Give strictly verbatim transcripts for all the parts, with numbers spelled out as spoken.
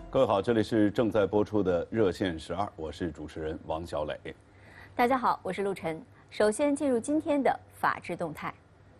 各位好，这里是正在播出的热线十二，我是主持人王小磊。 大家好，我是陆晨。首先进入今天的法治动态。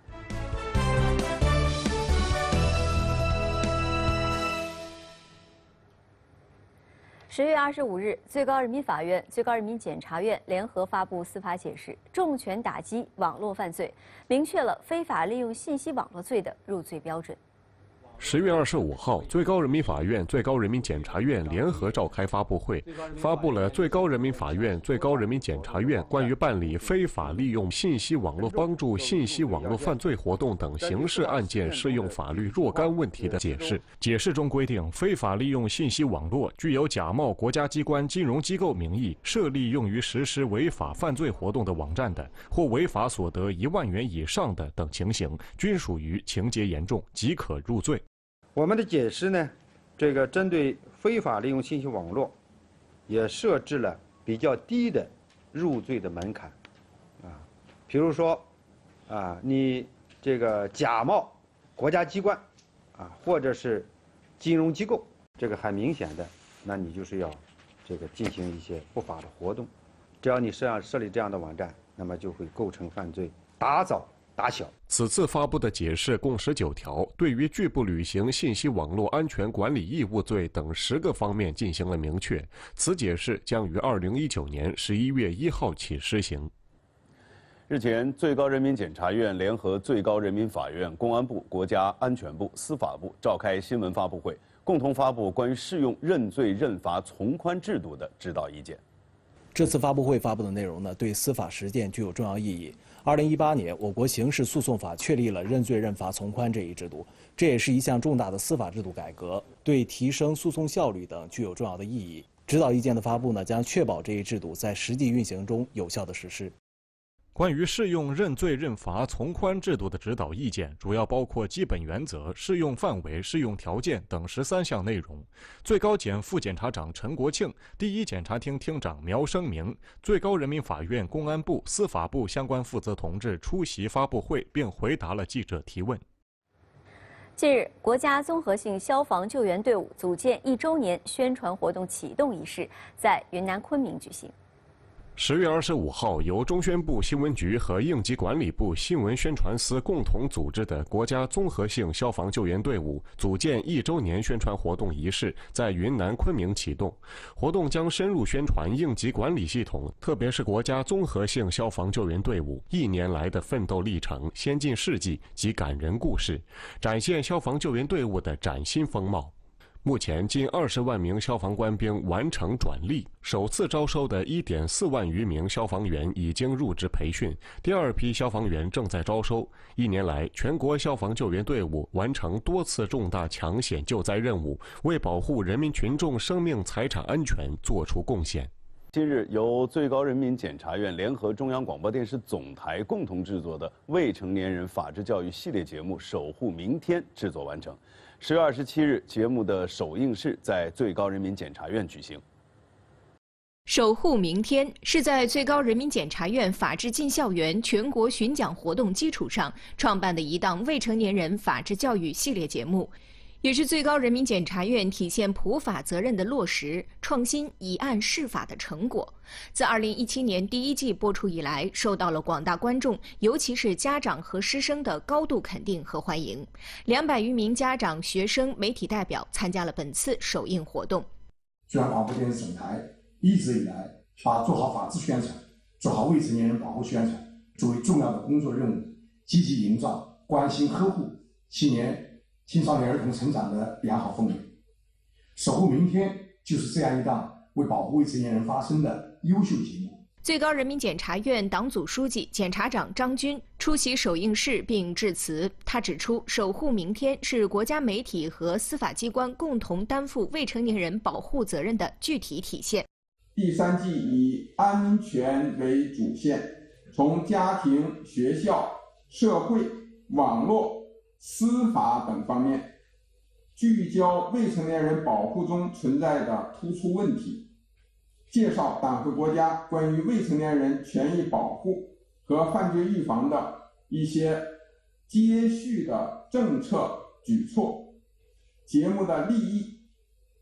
十月二十五日，最高人民法院、最高人民检察院联合发布司法解释，重拳打击网络犯罪，明确了非法利用信息网络罪的入罪标准。 十月二十五号，最高人民法院、最高人民检察院联合召开发布会，发布了最高人民法院、最高人民检察院关于办理非法利用信息网络帮助信息网络犯罪活动等刑事案件适用法律若干问题的解释。解释中规定，非法利用信息网络具有假冒国家机关、金融机构名义设立用于实施违法犯罪活动的网站的，或违法所得一万元以上的等情形，均属于情节严重，即可入罪。 我们的解释呢，这个针对非法利用信息网络，也设置了比较低的入罪的门槛，啊，比如说，啊，你这个假冒国家机关，啊，或者是金融机构，这个很明显的，那你就是要这个进行一些不法的活动，只要你设设立这样的网站，那么就会构成犯罪，打早打小。 此次发布的解释共十九条，对于拒不履行信息网络安全管理义务罪等十个方面进行了明确。此解释将于二零一九年十一月一号起施行。 日前，最高人民检察院联合最高人民法院、公安部、国家安全部、司法部召开新闻发布会，共同发布关于适用认罪认罚从宽制度的指导意见。 这次发布会发布的内容呢，对司法实践具有重要意义。二零一八年，我国刑事诉讼法确立了认罪认罚从宽这一制度，这也是一项重大的司法制度改革，对提升诉讼效率等具有重要的意义。指导意见的发布呢，将确保这一制度在实际运行中有效的实施。 关于适用认罪认罚从宽制度的指导意见，主要包括基本原则、适用范围、适用条件等十三项内容。最高检副检察长陈国庆、第一检察厅厅长苗生明、最高人民法院、公安部、司法部相关负责同志出席发布会，并回答了记者提问。 近日，国家综合性消防救援队伍组建一周年宣传活动启动仪式在云南昆明举行。 十月二十五号，由中宣部新闻局和应急管理部新闻宣传司共同组织的国家综合性消防救援队伍组建一周年宣传活动仪式在云南昆明启动。活动将深入宣传应急管理系统，特别是国家综合性消防救援队伍一年来的奋斗历程、先进事迹及感人故事，展现消防救援队伍的崭新风貌。目前，近二十万名消防官兵完成转隶，首次招收的一点四万余名消防员已经入职培训，第二批消防员正在招收。一年来，全国消防救援队伍完成多次重大抢险救灾任务，为保护人民群众生命财产安全作出贡献。 近日，由最高人民检察院联合中央广播电视总台共同制作的未成年人法治教育系列节目《守护明天》制作完成。十月二十七日，节目的首映式在最高人民检察院举行。 守护明天是在最高人民检察院法治进校园全国巡讲活动基础上创办的一档未成年人法治教育系列节目，也是最高人民检察院体现普法责任的落实、创新以案释法的成果。自二零一七年第一季播出以来，受到了广大观众，尤其是家长和师生的高度肯定和欢迎。两百余名家长、学生、媒体代表参加了本次首映活动。 中央广播电视总台一直以来把做好法治宣传、做好未成年人保护宣传作为重要的工作任务，积极营造关心呵护青年青少年儿童成长的良好氛围。守护明天就是这样一档为保护未成年人发声的优秀节目。 最高人民检察院党组书记、检察长张军出席首映式并致辞。他指出，守护明天是国家媒体和司法机关共同担负未成年人保护责任的具体体现。 第三季以安全为主线，从家庭、学校、社会、网络、司法等方面，聚焦未成年人保护中存在的突出问题，介绍党和国家关于未成年人权益保护和犯罪预防的一些接续的政策举措。节目的立意、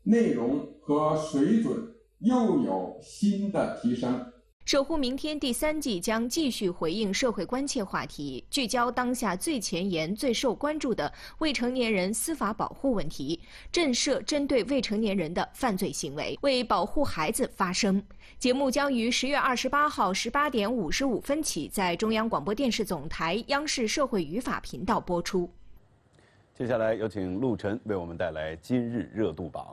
内容和水准又有新的提升。 守护明天第三季将继续回应社会关切话题，聚焦当下最前沿、最受关注的未成年人司法保护问题，震慑针对未成年人的犯罪行为，为保护孩子发声。节目将于十月二十八号十八点五十五分起在中央广播电视总台央视社会语法频道播出。 接下来有请陆晨为我们带来今日热度榜。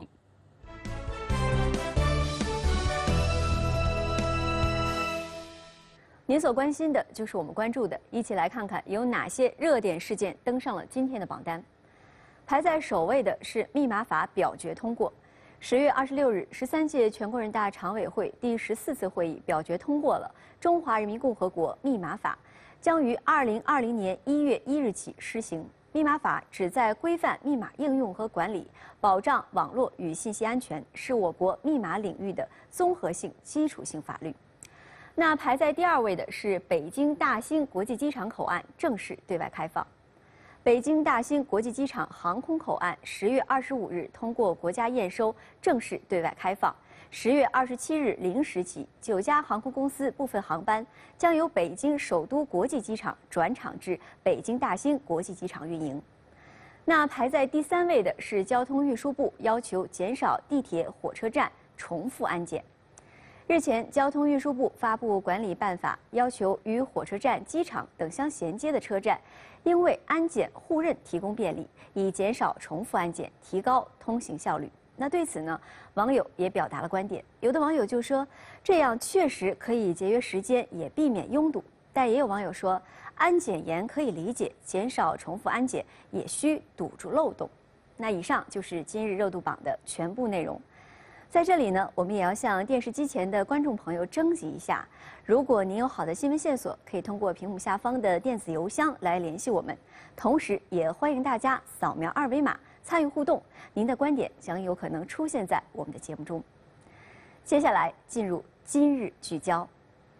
您所关心的就是我们关注的，一起来看看有哪些热点事件登上了今天的榜单。排在首位的是密码法表决通过。十月二十六日，十三届全国人大常委会第十四次会议表决通过了《中华人民共和国密码法》，将于二零二零年一月一日起施行。密码法旨在规范密码应用和管理，保障网络与信息安全，是我国密码领域的综合性、基础性法律。那排在第二位的是北京大兴国际机场口岸正式对外开放。北京大兴国际机场航空口岸十月二十五日通过国家验收，正式对外开放。十月二十七日零时起，九家航空公司部分航班将由北京首都国际机场转场至北京大兴国际机场运营。那排在第三位的是交通运输部要求减少地铁、火车站重复安检。日前，交通运输部发布管理办法，要求与火车站、机场等相衔接的车站，应为安检互认提供便利，以减少重复安检，提高通行效率。那对此呢，网友也表达了观点。有的网友就说，这样确实可以节约时间，也避免拥堵。但也有网友说，安检严可以理解，减少重复安检也需堵住漏洞。那以上就是今日热度榜的全部内容。在这里呢，我们也要向电视机前的观众朋友征集一下，如果您有好的新闻线索，可以通过屏幕下方的电子邮箱来联系我们。同时，也欢迎大家扫描二维码参与互动，您的观点将有可能出现在我们的节目中。接下来进入今日聚焦。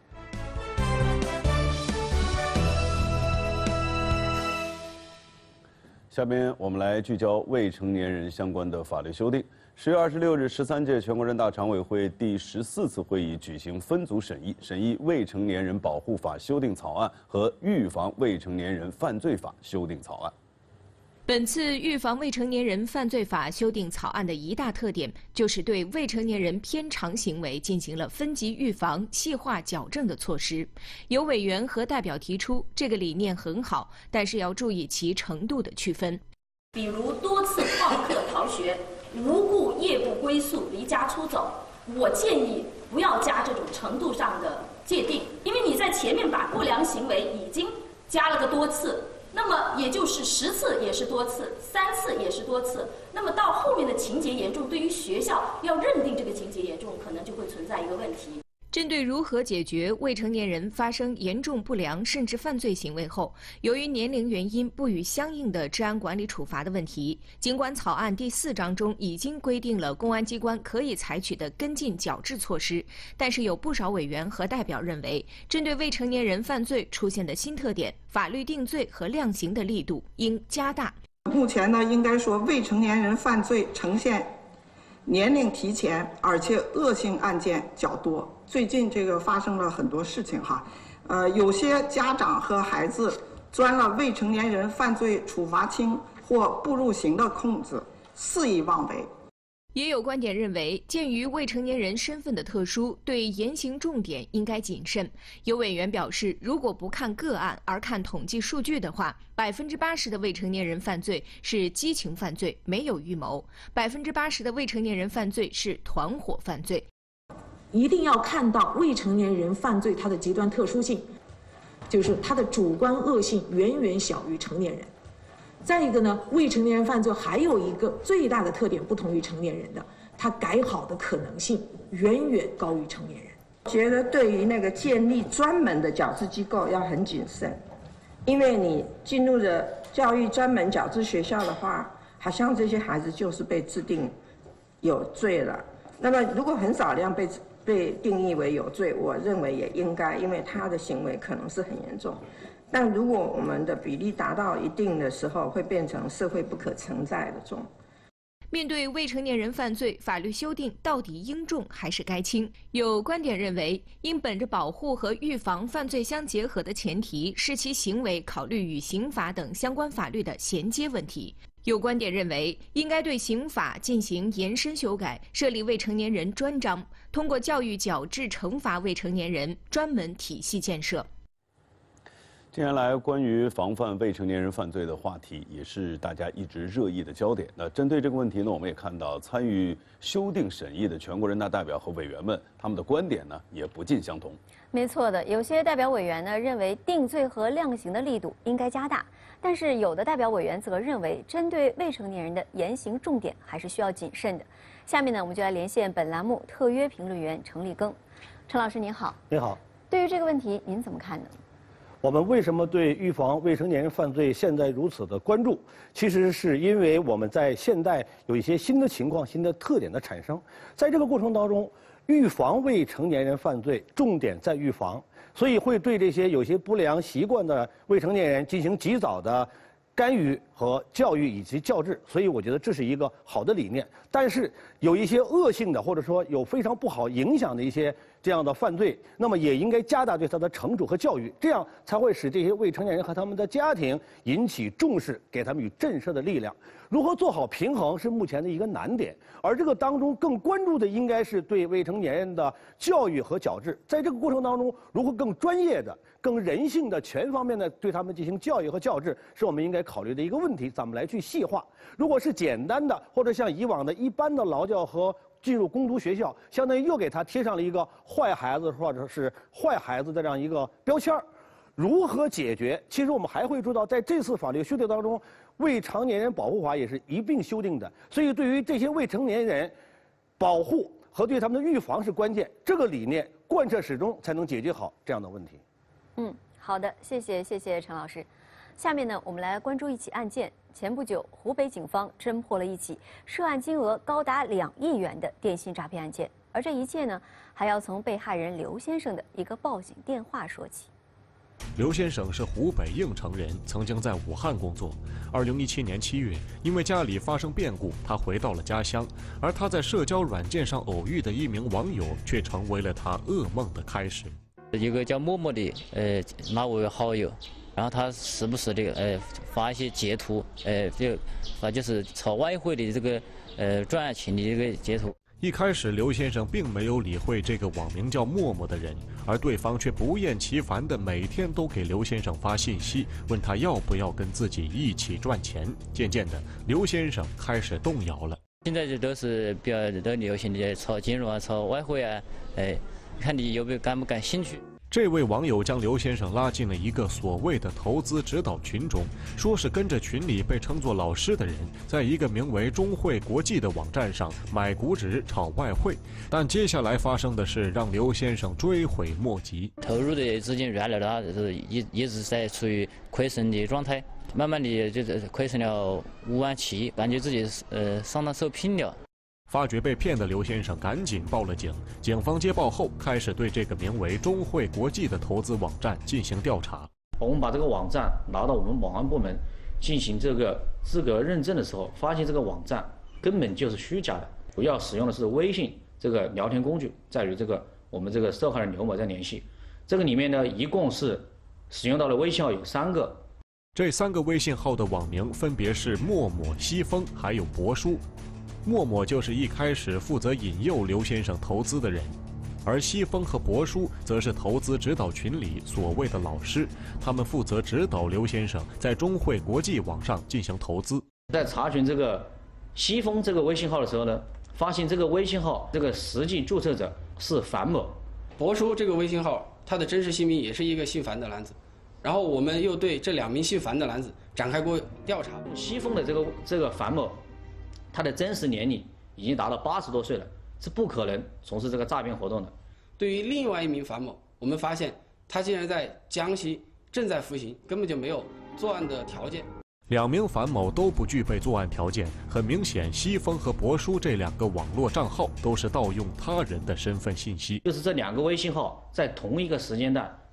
下面我们来聚焦未成年人相关的法律修订。十月二十六日，十三届全国人大常委会第十四次会议举行分组审议，审议《未成年人保护法》修订草案和《预防未成年人犯罪法》修订草案。 本次《预防未成年人犯罪法》修订草案的一大特点，就是对未成年人偏常行为进行了分级预防、细化矫正的措施。有委员和代表提出，这个理念很好，但是要注意其程度的区分。 比如多次旷课逃学、无故夜不归宿、离家出走，我建议不要加这种程度上的界定，因为你在前面把不良行为已经加了个多次。那么也就是十次也是多次，三次也是多次。那么到后面的情节严重，对于学校要认定这个情节严重，可能就会存在一个问题。 针对如何解决未成年人发生严重不良甚至犯罪行为后，由于年龄原因不予相应的治安管理处罚的问题，尽管草案第四章中已经规定了公安机关可以采取的跟进矫治措施，但是有不少委员和代表认为，针对未成年人犯罪出现的新特点，法律定罪和量刑的力度应加大。 目前呢，应该说未成年人犯罪呈现年龄提前，而且恶性案件较多。最近这个发生了很多事情哈，呃，有些家长和孩子钻了未成年人犯罪处罚轻或不入刑的空子，肆意妄为。 也有观点认为，鉴于未成年人身份的特殊，对严刑重点应该谨慎。有委员表示，如果不看个案而看统计数据的话，百分之八十的未成年人犯罪是激情犯罪，没有预谋；百分之八十的未成年人犯罪是团伙犯罪。 一定要看到未成年人犯罪它的极端特殊性，就是它的主观恶性远远小于成年人。再一个呢，未成年人犯罪还有一个最大的特点，不同于成年人的，他改好的可能性远远高于成年人。 觉得对于那个建立专门的矫治机构要很谨慎，因为你进入了教育专门矫治学校的话，好像这些孩子就是被制定有罪了。那么如果很少量被被定义为有罪，我认为也应该，因为他的行为可能是很严重。但如果我们的比例达到一定的时候，会变成社会不可承载的重。 面对未成年人犯罪，法律修订到底应重还是该轻？有观点认为，应本着保护和预防犯罪相结合的前提，视其行为考虑与刑法等相关法律的衔接问题。有观点认为，应该对刑法进行延伸修改，设立未成年人专章，通过教育、矫治、惩罚未成年人专门体系建设。 近年来，关于防范未成年人犯罪的话题也是大家一直热议的焦点。那针对这个问题呢，我们也看到参与修订审议的全国人大代表和委员们，他们的观点呢也不尽相同。 没错的，有些代表委员呢认为定罪和量刑的力度应该加大，但是有的代表委员则认为，针对未成年人的严刑重点还是需要谨慎的。下面呢，我们就来连线本栏目特约评论员程立庚。程老师您好。 您好。 对于这个问题，您怎么看呢？ 我们为什么对预防未成年人犯罪现在如此的关注？其实是因为我们在现代有一些新的情况、新的特点的产生，在这个过程当中，预防未成年人犯罪重点在预防，所以会对这些有些不良习惯的未成年人进行及早的干预和教育以及教治，所以我觉得这是一个好的理念。但是有一些恶性的或者说有非常不好影响的一些这样的犯罪，那么也应该加大对他的惩处和教育，这样才会使这些未成年人和他们的家庭引起重视，给他们以震慑的力量。如何做好平衡是目前的一个难点，而这个当中更关注的应该是对未成年人的教育和矫治，在这个过程当中，如何更专业的、更人性的、全方面的对他们进行教育和教治，是我们应该考虑的一个问题。咱们来去细化。如果是简单的，或者像以往的一般的劳教和进入攻读学校，相当于又给他贴上了一个坏孩子或者是坏孩子的这样一个标签儿。如何解决？其实我们还会注意到，在这次法律修订当中，未成年人保护法也是一并修订的。所以，对于这些未成年人，保护和对他们的预防是关键。这个理念贯彻始终，才能解决好这样的问题。 嗯，好的，谢谢谢谢陈老师。下面呢，我们来关注一起案件。前不久，湖北警方侦破了一起涉案金额高达两亿元的电信诈骗案件，而这一切呢，还要从被害人刘先生的一个报警电话说起。 刘先生是湖北应城人，曾经在武汉工作。二零一七年七月，因为家里发生变故，他回到了家乡。而他在社交软件上偶遇的一名网友，却成为了他噩梦的开始。 一个叫默默的，呃，拉我为好友，然后他时不时的，呃，发一些截图，呃，就啊，就是炒外汇的这个，呃，赚爱情的这个截图。 一开始，刘先生并没有理会这个网名叫默默的人，而对方却不厌其烦地每天都给刘先生发信息，问他要不要跟自己一起赚钱。渐渐的，刘先生开始动摇了。 现在这都是比较都流行的炒金融啊、炒外汇啊，哎，看你有没有感不感兴趣。 这位网友将刘先生拉进了一个所谓的投资指导群中，说是跟着群里被称作老师的人，在一个名为中汇国际的网站上买股指炒外汇。但接下来发生的事让刘先生追悔莫及， 投入的资金原来的就是一一直在处于亏损的状态，慢慢的就是亏损了五万七，感觉自己呃上当受骗了。 发觉被骗的刘先生赶紧报了警，警方接报后开始对这个名为中汇国际的投资网站进行调查。 我们把这个网站拿到我们网安部门进行这个资格认证的时候，发现这个网站根本就是虚假的，主要使用的是微信这个聊天工具，在与这个我们这个受害人刘某在联系。这个里面呢，一共是使用到的微信号有三个， 这三个微信号的网名分别是陌陌、西风还有博叔。陌陌就是一开始负责引诱刘先生投资的人，而西风和博叔则是投资指导群里所谓的老师，他们负责指导刘先生在中汇国际网上进行投资。 在查询这个西风这个微信号的时候呢，发现这个微信号这个实际注册者是樊某。 博叔这个微信号，他的真实姓名也是一个姓樊的男子。然后我们又对这两名姓樊的男子展开过调查。 西风的这个这个樊某，他的真实年龄已经达到八十多岁了，是不可能从事这个诈骗活动的。 对于另外一名樊某，我们发现他竟然在江西正在服刑，根本就没有作案的条件。 两名樊某都不具备作案条件，很明显，西风和博叔这两个网络账号都是盗用他人的身份信息。 就是这两个微信号在同一个时间段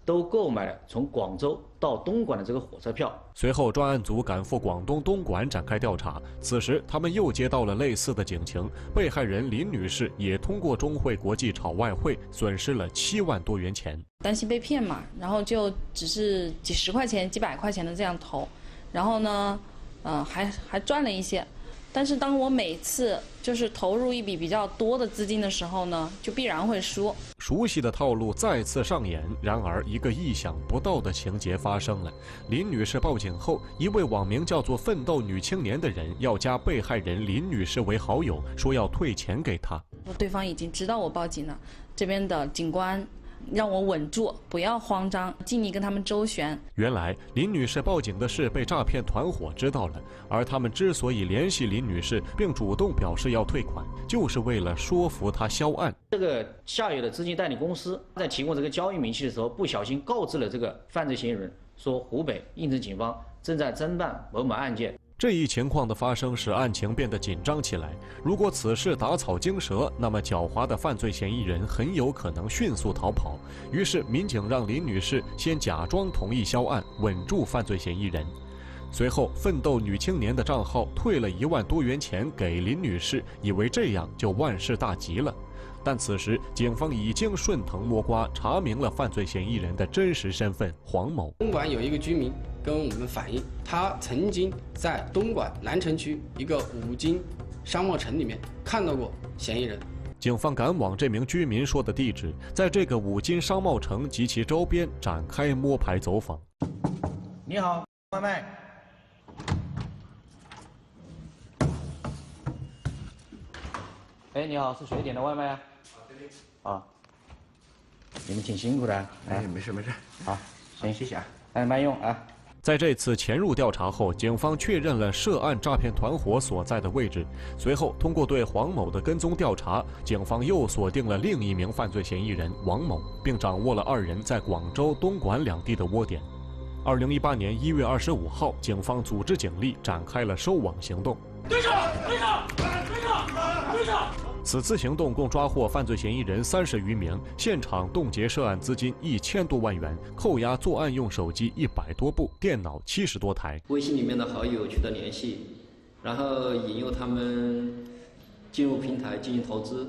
都购买了从广州到东莞的这个火车票。 随后，专案组赶赴广东东莞展开调查。此时，他们又接到了类似的警情，被害人林女士也通过中汇国际炒外汇，损失了七万多元钱。 担心被骗嘛，然后就只是几十块钱、几百块钱的这样投，然后呢，呃，还还赚了一些。但是当我每次就是投入一笔比较多的资金的时候呢，就必然会输。 熟悉的套路再次上演，然而一个意想不到的情节发生了。林女士报警后，一位网名叫做“奋斗女青年”的人要加被害人林女士为好友，说要退钱给她。 对方已经知道我报警了，这边的警官让我稳住，不要慌张，尽力跟他们周旋。 原来林女士报警的事被诈骗团伙知道了，而他们之所以联系林女士并主动表示要退款，就是为了说服她销案。 这个下游的资金代理公司在提供这个交易明细的时候，不小心告知了这个犯罪嫌疑人，说湖北应城警方正在侦办某某案件。 这一情况的发生使案情变得紧张起来。如果此事打草惊蛇，那么狡猾的犯罪嫌疑人很有可能迅速逃跑。于是，民警让林女士先假装同意销案，稳住犯罪嫌疑人。随后，奋斗女青年的账号退了一万多元钱给林女士，以为这样就万事大吉了。但此时，警方已经顺藤摸瓜，查明了犯罪嫌疑人的真实身份黄某。 东莞有一个居民跟我们反映，他曾经在东莞南城区一个五金商贸城里面看到过嫌疑人。 警方赶往这名居民说的地址，在这个五金商贸城及其周边展开摸排走访。 你好，外卖。哎，你好，是谁点的外卖啊？啊，你们挺辛苦的。哎， 没事没事。 好，行，谢谢啊。哎，慢用啊。 在这次潜入调查后，警方确认了涉案诈骗团伙所在的位置。随后，通过对黄某的跟踪调查，警方又锁定了另一名犯罪嫌疑人王某，并掌握了二人在广州、东莞两地的窝点。二零一八年一月二十五号，警方组织警力展开了收网行动。 对上，对上，对上，对上。 此次行动共抓获犯罪嫌疑人三十余名，现场冻结涉案资金一千多万元，扣押作案用手机一百多部，电脑七十多台。 微信里面的好友取得联系，然后引诱他们进入平台进行投资，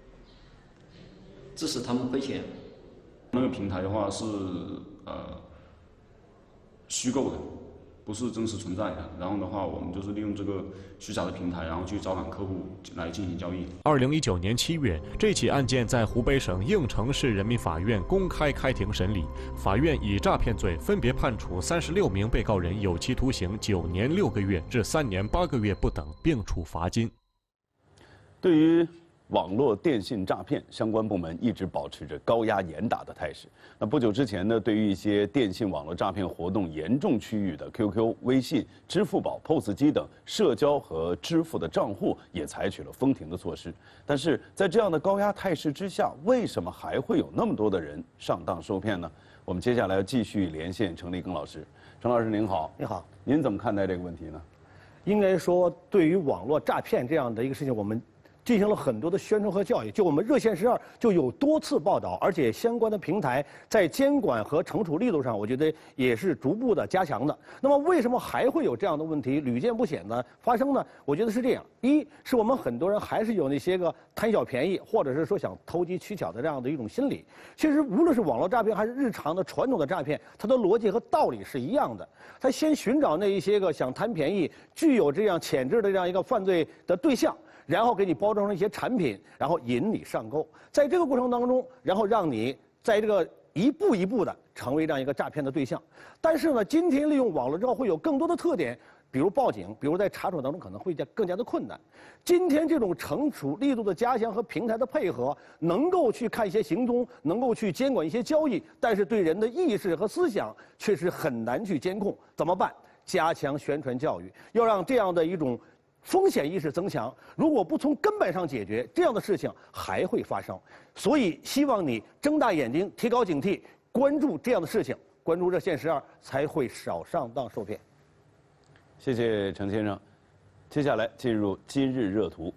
致使他们亏钱。 那个平台的话是呃虚构的，不是真实存在的。然后的话，我们就是利用这个虚假的平台，然后去招揽客户来进行交易。 二零一九年七月，这起案件在湖北省应城市人民法院公开开庭审理，法院以诈骗罪分别判处三十六名被告人有期徒刑九年六个月至三年八个月不等，并处罚金。 对于网络电信诈骗，相关部门一直保持着高压严打的态势。那不久之前呢，对于一些电信网络诈骗活动严重区域的 Q Q、微信、支付宝、P O S 机等社交和支付的账户也采取了封停的措施。但是在这样的高压态势之下，为什么还会有那么多的人上当受骗呢？我们接下来要继续连线程立庚老师。程老师您好。 你好。 您怎么看待这个问题呢？ 应该说，对于网络诈骗这样的一个事情，我们进行了很多的宣传和教育，就我们热线十二就有多次报道，而且相关的平台在监管和惩处力度上，我觉得也是逐步的加强的。那么为什么还会有这样的问题屡见不鲜的发生呢？我觉得是这样：一是我们很多人还是有那些个贪小便宜，或者是说想投机取巧的这样的一种心理。其实无论是网络诈骗还是日常的传统的诈骗，它的逻辑和道理是一样的。他先寻找那一些个想贪便宜、具有这样潜质的这样一个犯罪的对象。然后给你包装成一些产品，然后引你上钩，在这个过程当中，然后让你在这个一步一步的成为这样一个诈骗的对象。但是呢，今天利用网络之后会有更多的特点，比如报警，比如在查处当中可能会更加的困难。今天这种惩处力度的加强和平台的配合，能够去看一些行踪，能够去监管一些交易，但是对人的意识和思想确实很难去监控。怎么办？加强宣传教育，要让这样的一种风险意识增强，如果不从根本上解决，这样的事情还会发生。所以希望你睁大眼睛，提高警惕，关注这样的事情，关注热线十二，才会少上当受骗。 谢谢程先生。接下来进入今日热图。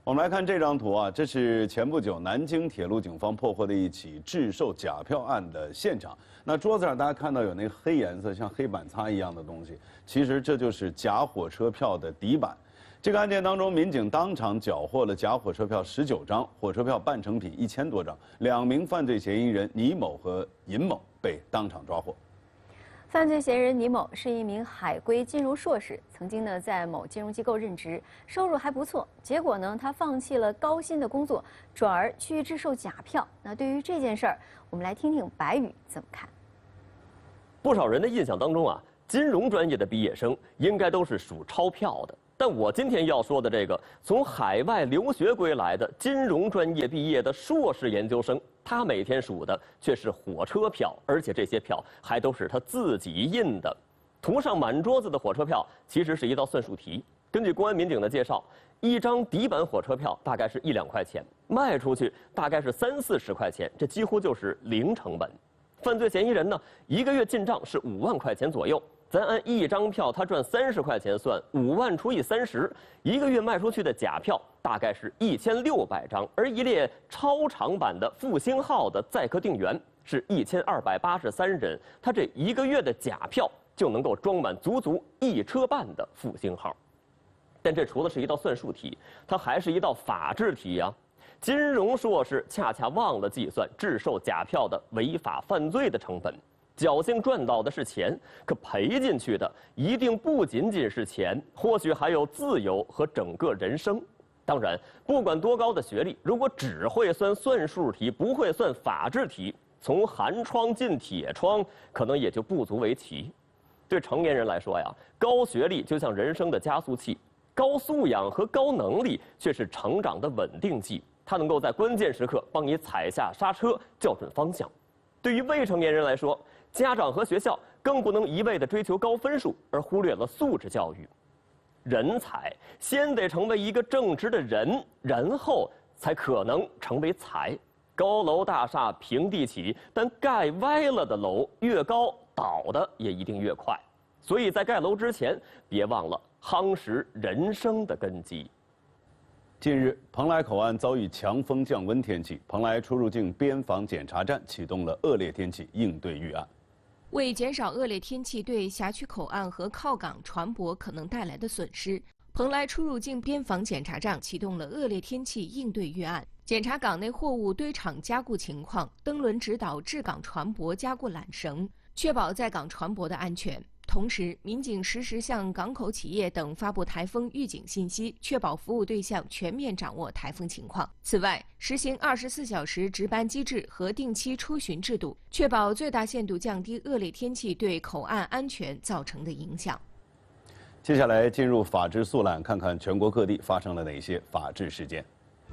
我们来看这张图啊，这是前不久南京铁路警方破获的一起制售假票案的现场。那桌子上大家看到有那个黑颜色像黑板擦一样的东西，其实这就是假火车票的底板。这个案件当中，民警当场缴获了假火车票十九张，火车票半成品一千多张。两名犯罪嫌疑人倪某和尹某被当场抓获。 犯罪嫌疑人倪某是一名海归金融硕士，曾经呢在某金融机构任职，收入还不错。结果呢，他放弃了高薪的工作，转而去制售假票。那对于这件事儿，我们来听听白宇怎么看。 不少人的印象当中啊，金融专业的毕业生应该都是数钞票的。但我今天要说的这个从海外留学归来的金融专业毕业的硕士研究生，他每天数的却是火车票，而且这些票还都是他自己印的。图上满桌子的火车票其实是一道算术题。根据公安民警的介绍，一张底板火车票大概是一两块钱，卖出去大概是三四十块钱，这几乎就是零成本。犯罪嫌疑人呢，一个月进账是五万块钱左右。咱按一张票他赚三十块钱算，五万除以三十，一个月卖出去的假票大概是一千六百张，而一列超长版的复兴号的载客定员是一千二百八十三人，他这一个月的假票就能够装满足足一车半的复兴号。但这除了是一道算术题，它还是一道法治题呀、啊。金融硕士恰恰忘了计算制售假票的违法犯罪的成本。侥幸赚到的是钱，可赔进去的一定不仅仅是钱，或许还有自由和整个人生。当然，不管多高的学历，如果只会算算术题，不会算法治题，从寒窗进铁窗，可能也就不足为奇。对成年人来说呀，高学历就像人生的加速器，高素养和高能力却是成长的稳定剂，它能够在关键时刻帮你踩下刹车，校准方向。对于未成年人来说，家长和学校更不能一味地追求高分数，而忽略了素质教育。人才先得成为一个正直的人，然后才可能成为才。高楼大厦平地起，但盖歪了的楼越高，倒的也一定越快。所以在盖楼之前，别忘了夯实人生的根基。 近日，蓬莱口岸遭遇强风降温天气，蓬莱出入境边防检查站启动了恶劣天气应对预案。 为减少恶劣天气对辖区口岸和靠港船舶可能带来的损失，蓬莱出入境边防检查站启动了恶劣天气应对预案，检查港内货物堆场加固情况，登轮指导至港船舶加固缆绳，确保在港船舶的安全。同时，民警实时向港口企业等发布台风预警信息，确保服务对象全面掌握台风情况。此外，实行二十四小时值班机制和定期出巡制度，确保最大限度降低恶劣天气对口岸安全造成的影响。 接下来进入法治速览，看看全国各地发生了哪些法治事件。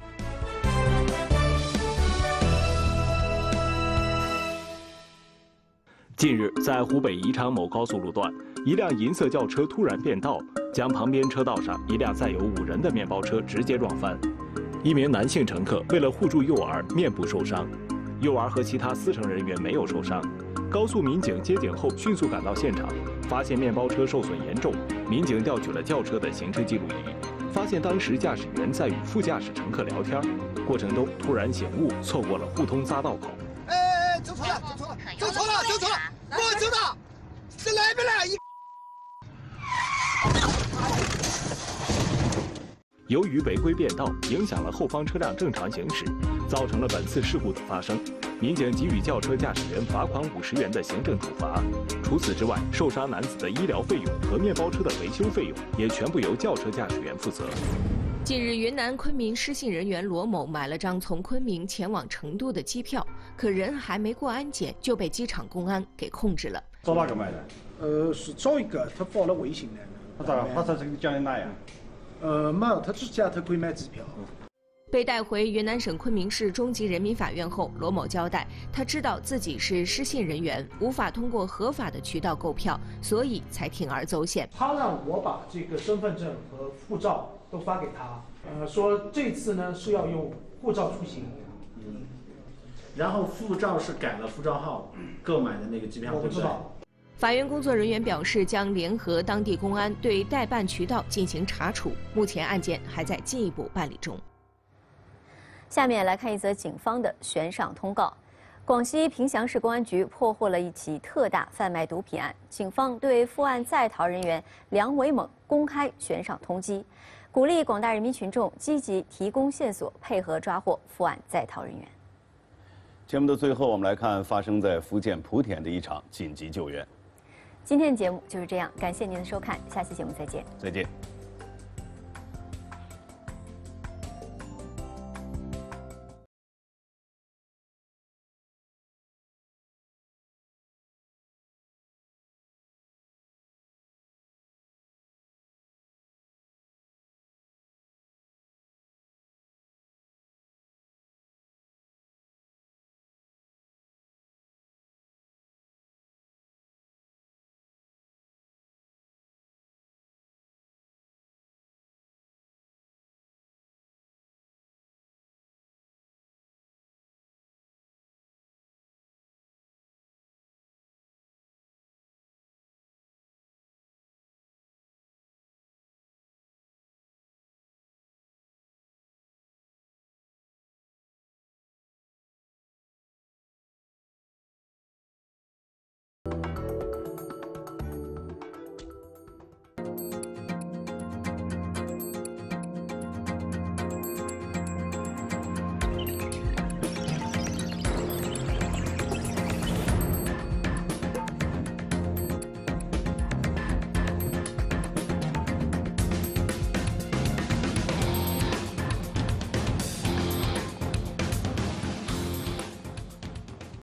近日，在湖北宜昌某高速路段，一辆银色轿车突然变道，将旁边车道上一辆载有五人的面包车直接撞翻。一名男性乘客为了护住幼儿，面部受伤，幼儿和其他司乘人员没有受伤。高速民警接警后迅速赶到现场，发现面包车受损严重，民警调取了轿车的行车记录仪，发现当时驾驶员在与副驾驶乘客聊天，过程中突然醒悟，错过了互通匝道口。 哎，走错了，走错了，走错了，走错了，我走的，这来不来？ 由于违规变道，影响了后方车辆正常行驶，造成了本次事故的发生。民警给予轿车驾驶员罚款五十元的行政处罚。除此之外，受伤男子的医疗费用和面包车的维修费用也全部由轿车驾驶员负责。 近日，云南昆明失信人员罗某买了张从昆明前往成都的机票，可人还没过安检就被机场公安给控制了。 找哪个买的？呃，是找一个，他发了微信来。他咋？他咋这个讲的哪样？呃，没有，他只讲他可以买机票。 被带回云南省昆明市中级人民法院后，罗某交代，他知道自己是失信人员，无法通过合法的渠道购票，所以才铤而走险。 他让我把这个身份证和护照都发给他，呃，说这次呢是要用护照出行。 嗯，然后护照是改了护照号购买的那个机票， 我不知道。 法院工作人员表示，将联合当地公安对代办渠道进行查处，目前案件还在进一步办理中。 下面来看一则警方的悬赏通告。广西凭祥市公安局破获了一起特大贩卖毒品案，警方对负案在逃人员梁伟猛公开悬赏通缉，鼓励广大人民群众积极提供线索，配合抓获负案在逃人员。 节目的最后，我们来看发生在福建莆田的一场紧急救援。 今天的节目就是这样，感谢您的收看，下期节目再见。 再见。